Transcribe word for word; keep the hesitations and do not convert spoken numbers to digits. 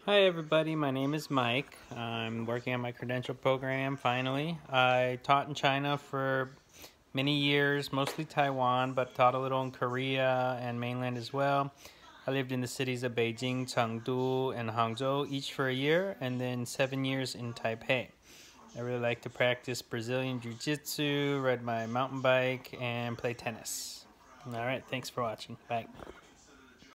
Hi everybody, my name is Mike. I'm working on my credential program finally. I taught in China for many years, mostly Taiwan, but taught a little in Korea and mainland as well. I lived in the cities of Beijing, Chengdu, and Hangzhou, each for a year, and then seven years in Taipei. I really like to practice Brazilian Jiu-Jitsu, ride my mountain bike, and play tennis. Alright, thanks for watching. Bye.